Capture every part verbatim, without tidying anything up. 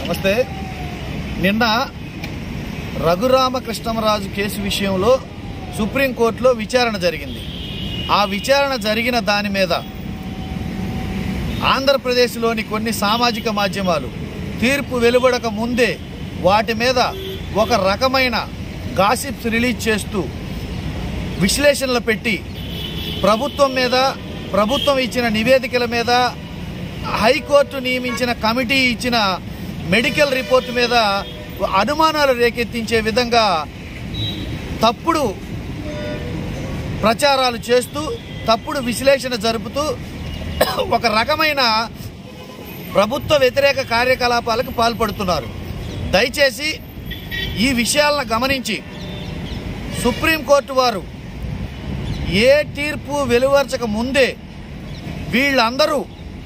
వస్తే నిన్న రఘురామకృష్ణరాజు కేసు విషయంలో సుప్రీంకోర్టులో విచారణ జరిగింది. ఆ విచారణ జరిగిన దాని మీద ఆంధ్రప్రదేశ్లోని కొన్ని సామాజిక మాధ్యమాలు తీర్పు వెలువడక ముందే వాటి మీద ఒక రకమైన గాసిప్స్ రిలీజ్ చేస్తూ విశ్లేషణలు పెట్టి ప్రభుత్వం మీద, ప్రభుత్వం ఇచ్చిన నివేదికల మీద, హైకోర్టు నియమించిన కమిటీ ఇచ్చిన మెడికల్ రిపోర్టు మీద అనుమానాలు రేకెత్తించే విధంగా తప్పుడు ప్రచారాలు చేస్తూ, తప్పుడు విశ్లేషణ జరుపుతూ ఒక రకమైన ప్రభుత్వ వ్యతిరేక కార్యకలాపాలకు పాల్పడుతున్నారు. దయచేసి ఈ విషయాలను గమనించి సుప్రీంకోర్టు వారు ఏ తీర్పు వెలువరచక ముందే వీళ్ళందరూ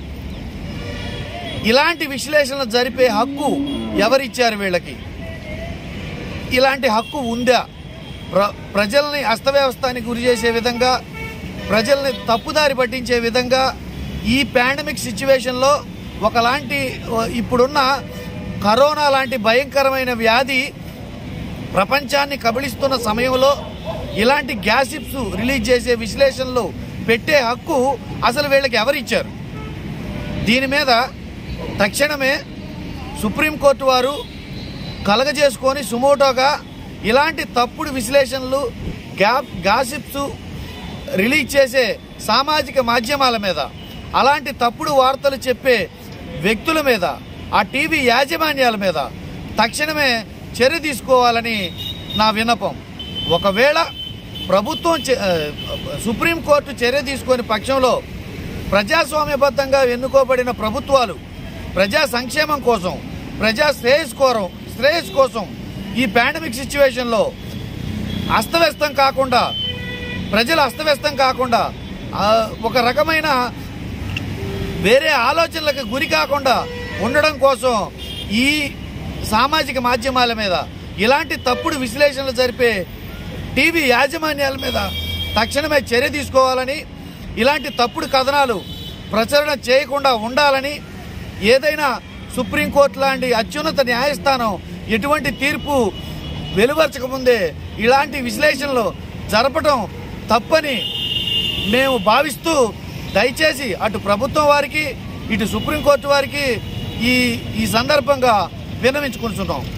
ఇలాంటి విశ్లేషణలు జరిపే హక్కు ఎవరిచ్చారు? వీళ్ళకి ఇలాంటి హక్కు ఉందా? ప్ర ప్రజల్ని అస్తవ్యవస్థానికి గురి చేసే విధంగా, ప్రజల్ని తప్పుదారి పట్టించే విధంగా ఈ పాండమిక్ సిచ్యువేషన్లో ఒకలాంటి ఇప్పుడున్న కరోనా లాంటి భయంకరమైన వ్యాధి ప్రపంచాన్ని కబళిస్తున్న సమయంలో ఇలాంటి గ్యాసిప్స్ రిలీజ్ చేసే విశ్లేషణలు పెట్టే హక్కు అసలు వీళ్ళకి ఎవరిచ్చారు? దీని మీద తక్షణమే సుప్రీంకోర్టు వారు కలగజేసుకొని సుమోటోగా ఇలాంటి తప్పుడు విశ్లేషణలు, గ్యా గాసిప్స్ రిలీజ్ చేసే సామాజిక మాధ్యమాల మీద, అలాంటి తప్పుడు వార్తలు చెప్పే వ్యక్తుల మీద, ఆ టీవీ యాజమాన్యాల మీద తక్షణమే చర్య తీసుకోవాలని నా విన్నపం. ఒకవేళ ప్రభుత్వం సుప్రీంకోర్టు చర్య తీసుకునే పక్షంలో ప్రజాస్వామ్యబద్ధంగా ఎన్నుకోబడిన ప్రభుత్వాలు ప్రజా సంక్షేమం కోసం, ప్రజా శ్రేయస్ కోరం శ్రేయస్ కోసం ఈ పాండమిక్ సిచ్యువేషన్లో అస్తవ్యస్తం కాకుండా, ప్రజలు అస్తవ్యస్తం కాకుండా, ఒక రకమైన వేరే ఆలోచనలకు గురి కాకుండా ఉండడం కోసం ఈ సామాజిక మాధ్యమాల మీద ఇలాంటి తప్పుడు విశ్లేషణలు జరిపే టీవీ యాజమాన్యాల మీద తక్షణమే చర్య తీసుకోవాలని, ఇలాంటి తప్పుడు కథనాలు ప్రచురణ చేయకుండా ఉండాలని, ఏదైనా సుప్రీంకోర్టు లాంటి అత్యున్నత న్యాయస్థానం ఎటువంటి తీర్పు వెలువరచకముందే ఇలాంటి విశ్లేషణలు జరపడం తప్పని మేము భావిస్తూ, దయచేసి అటు ప్రభుత్వం వారికి, ఇటు సుప్రీంకోర్టు వారికి ఈ ఈ సందర్భంగా విన్నవించుకుంటున్నాం.